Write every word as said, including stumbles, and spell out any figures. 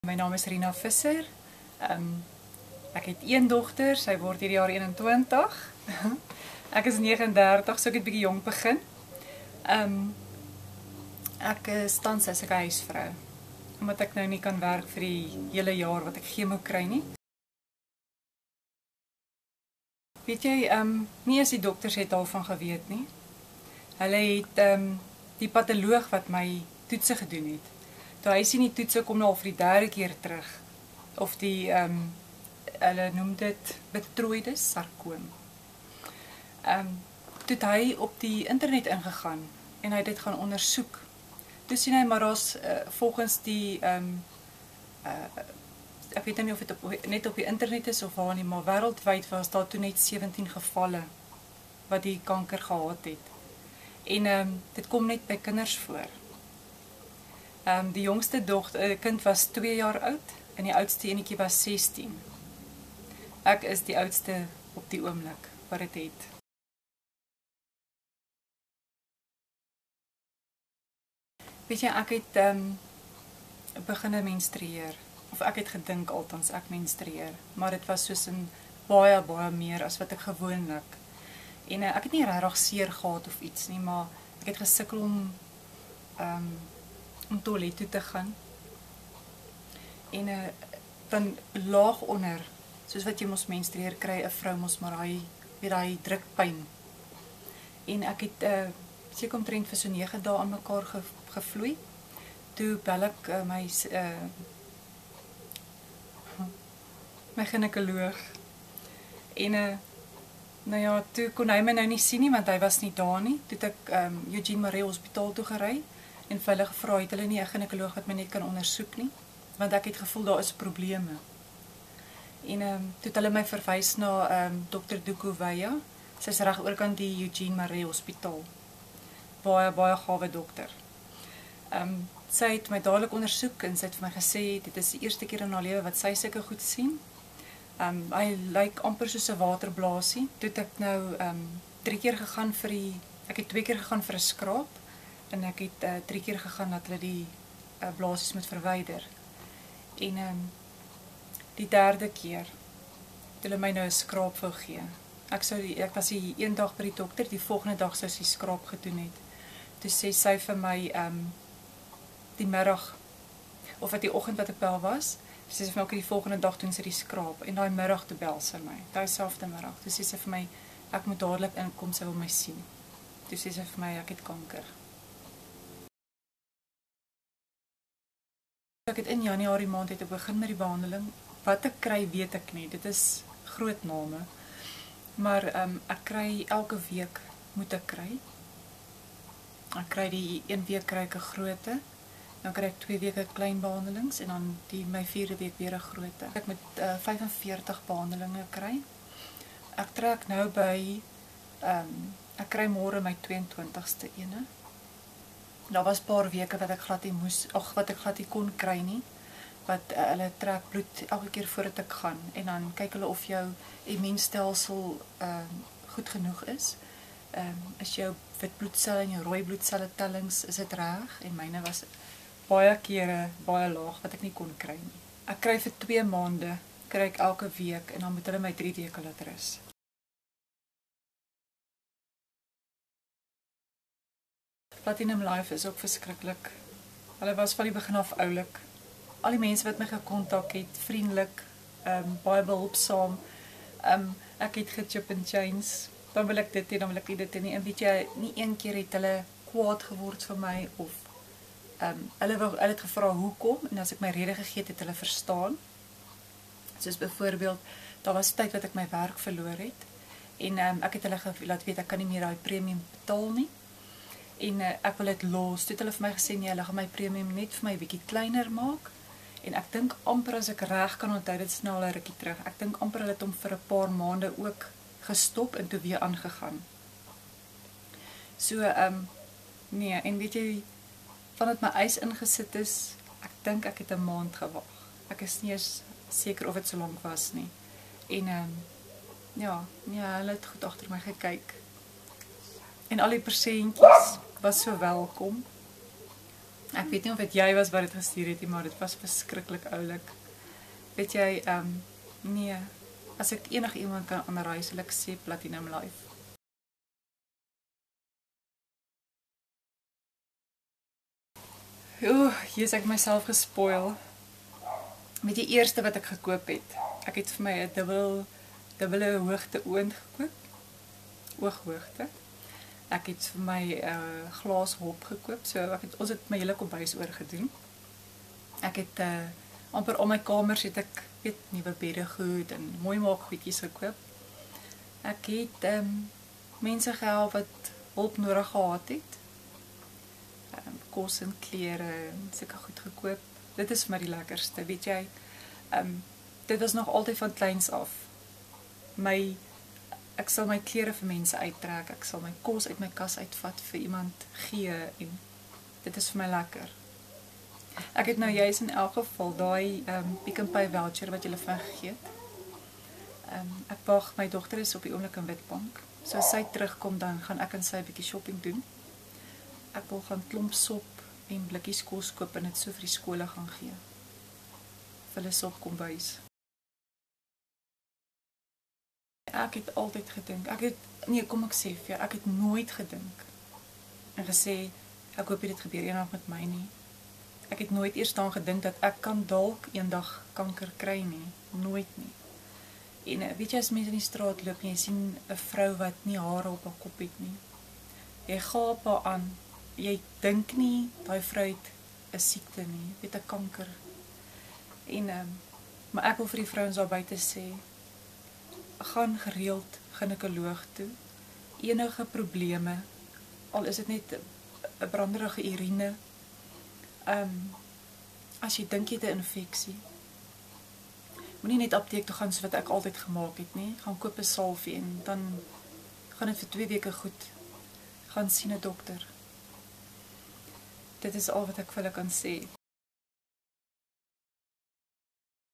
My naam is Rina Visser. Um, ek het een dogter, sy word hierdie jaar eenentwintig. Ek is negenendertig, so ek het bietjie jong begin. Um, ek is tans as ek 'n huisvrou, omdat ek nou nie kan werk vir die hele jaar wat ek chemo kry nie. Weet jy, um, nie eens die dokters het daarvan geweet nie. Hulle het um, die patoloog wat my toetse gedoen het. Toe hy sien die toetse kom nou al vir die derde keer terug. Of die, um, hulle noem dit betrooide sarkoom. Um, toe het hy op die internet ingegaan en hy het dit gaan ondersoek. Toe sien hy maar daar's uh, volgens die, um, uh, ek weet nie of dit op, net op die internet is of waar nie, maar wêreldwyd was daar toe net sewentien gevalle wat die kanker gehad het. En um, dit kom net by kinders voor. Um, die jongste dogter, kind was twee jaar oud en die oudste enetjie was sestien. Ek is die oudste op die oomblik wat dit het. Weet jy, ek het um, begin menstrueer, of ek het gedink altans ek menstrueer, maar dit was soos in baie, baie meer as wat ek gewoonlik. En uh, ek het nie regtig seer gehad of iets nie, maar ek het gesukkel om um, om toilet toe te gaan. En uh, dan laag onder, soos wat jy mos menstrueer, kry 'n vrou mos maar hy, weet hy drukpyn. En ek het uh, seker omtrent vir so nege dae aan mekaar ge, gevloei. Toe bel ek uh, my uh, my ginekoloog. En uh, nou ja, toe kon hy my nou nie sien nie, want hy was nie daar nie. Toe het ek um, Eugene Maree Hospitaal toe gery en vir hulle gevra, het hulle nie 'n ginekoloog wat my net kan ondersoek nie, want ek het gevoel daar is probleme. En um, toe het hulle my verwys na um, dokter Duku Weya, sy is reg oorkant die Eugene Maree Hospitaal. Baie, baie gawe dokter. Um, sy het my dadelik ondersoek en sy het vir my gesê, dit is die eerste keer in haar lewe wat sy sulke goed sien. Um, hy lyk amper soos 'n waterblaasie. Toe het ek nou um, drie keer gegaan vir die, ek het twee keer gegaan vir 'n skraap, en ek het uh, drie keer gegaan dat hulle die uh, blaasies moet verwyder. En um, die derde keer, het hulle my nou 'n skraap wou gee. Ek, sou die, ek was die een dag by die dokter, die volgende dag sou sy die skraap gedoen het. Toe sê sy vir my, um, die middag, of wat die oggend wat ek bel was, sê sy vir my, okay, die volgende dag doen sy die skraap, en daai middag toe bel sy my, daai selfde middag. Toe sê sy vir my, ek moet dadelik inkom, sy wil my sien. Toe sê sy vir my, ek het kanker. Ek het in Januarie maand het ek begin met die behandeling. Wat ek kry, weet ek nie. Dit is groot name. Maar um, ek kry elke week moet ek kry. Ek kry die een week kry ek 'n grootte. Dan kry ek twee weke klein behandelings en dan die my vierde week weer 'n grootte. Ek moet uh, vyfenveertig behandelinge kry. Ek trek nou by um, ek kry môre my tweeëntwintigste ene. Daar was 'n paar weke wat ek glad nie moes, ag wat ek glad nie kon kry nie. Wat uh, hulle trek bloed elke keer voordat ek gaan en dan kyk hulle of jou immuunstelsel uh, goed genoeg is. Um, is jou wit bloedselle en jou rooi bloedselle tellings, is dit reg? En myne was baie kere baie laag wat ek nie kon kry nie. Ek kry vir twee maande, kry ek elke week en dan moet hulle my drie weke laat rus. Platinum Life is ook verskriklik. Hulle was van die begin af oulik. Al die mense wat my gekontak het, vriendelik, um, baie behulpsaam. Um, ek het gechip and change. Dan wil ek dit hê, dan wil ek dit hê. En weet jy, nie een keer het hulle kwaad geword vir my of um, hulle, wil, hulle het gevra hoekom en as ek my rede gegee het, het hulle verstaan. Soos byvoorbeeld, daar was tyd wat ek my werk verloor het en um, ek het hulle laat weet ek kan nie meer daai premium betaal nie. En uh, ek wil dit los. Toe het hulle vir my gesê, nee, hulle gaan my premium net vir my bietjie kleiner maak. En ek dink amper as ek reg kan onthou, dit is nou al 'n rukkie terug. Ek dink amper hulle het hom vir 'n paar maande ook gestop en toe weer aangegaan. So, ehm um, nee, en weet jy, vandat my eis ingesit is, ek dink ek het 'n maand gewag. Ek is nie eens seker of dit so lank was nie. En ehm um, ja, ja, hulle het goed agter my gekyk. En al die persentjies was so welkom. Ek weet nie of dit jy was wat dit gestuur het nie, maar dit was verskriklik oulik. Weet jy, ehm um, nee, as ek enige iemand kan aanraai, sal ek sê Platinum Life. Oeh, hier is ek myself gespoil. Met die eerste wat ek gekoop het. Ek het vir my 'n dubbel dubbele hoogte oond gekoop. Ooghoogte. Ek het vir my 'n uh, glas hop gekoop. So ek het ons het my hele kombuis oorgedoen. Ek het uh, amper al my kamers het ek weet nuwe beddegoed en mooi maak goedjies gekoop. Ek het um, mense gehelp wat hulp nodig gehad het. Um, kos en klere en sulke goed gekoop. Dit is vir my die lekkerste, weet jy. Um, dit was nog altyd van kleins af. My ek sal my klere vir mense uittrek, ek sal my kos uit my kas uitvat vir iemand gee en dit is vir my lekker. Ek het nou juist in elk geval daai um, Pick n Pay voucher wat julle vir my gegee het. Um, ek wag, my dogter is op die oomblik in Witbank. So as sy terugkom dan gaan ek en sy 'n bietjie shopping doen. Ek wil gaan klomp sop en blikkies kos koop en dit so vir die skole gaan gee. Vir hulle sop kombuis. Ek het altyd gedink, ek het, nee kom ek sê vir jou, ek het nooit gedink en gesê, ek hoop dit gebeur eendag met my nie. Ek het nooit eers daaraan gedink dat ek kan dalk eendag kanker kry nie, nooit nie. En weet jy, as mense in die straat loop en jy sien 'n vrou wat nie hare op haar kop het nie, jy gaap haar aan, jy dink nie, daai vrou het 'n siekte nie, weet 'n kanker. En, um, maar ek wil vir die vrouens daar buite sê, gaan gereeld ginekoloog toe, enige probleme, al is dit net 'n branderige urine, um, as jy dink jy het 'n infeksie, moenie net apteek toe gaan soos wat ek altyd gemaak het nie, gaan koop 'n salfie en dan gaan dit vir twee weke goed, gaan sien 'n dokter. Dit is al wat ek vir hulle kan sê.